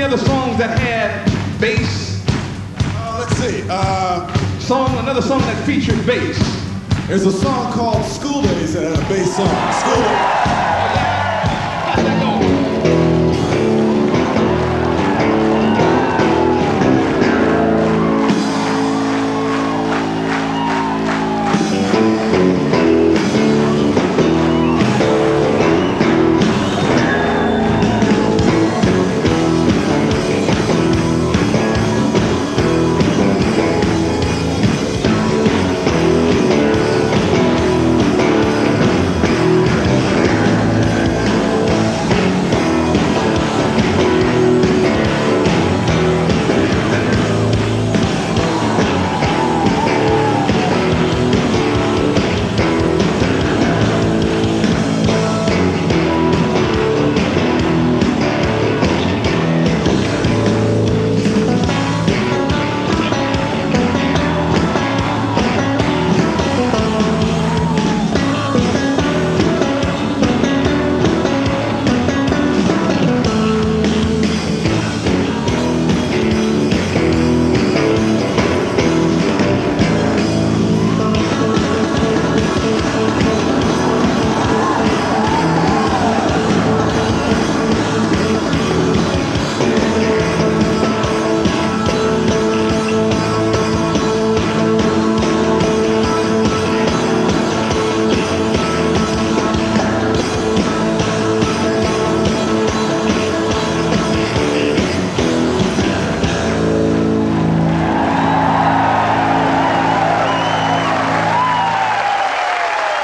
any other songs that had bass? Let's see. Another song that featured bass. There's a song called School Days that had a bass song. School Days.